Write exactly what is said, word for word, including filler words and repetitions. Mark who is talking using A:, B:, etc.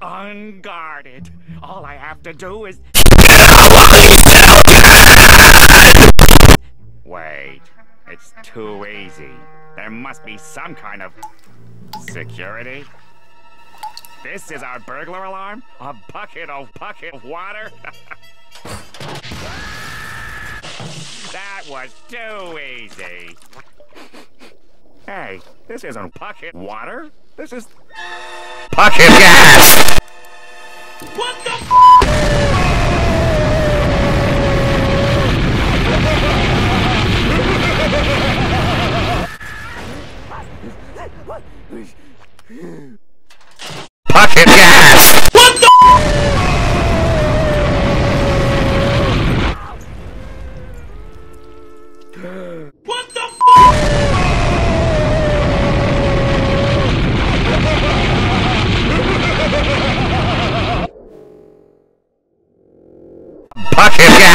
A: unguarded. All I have to do is... Wait, it's too easy. There must be some kind of security. This is our burglar alarm? A bucket of bucket of water? That was too easy. Hey, this isn't bucket water. This is bucket gas! What the f***? Bucket gas! What the What the f***? Bucket gas!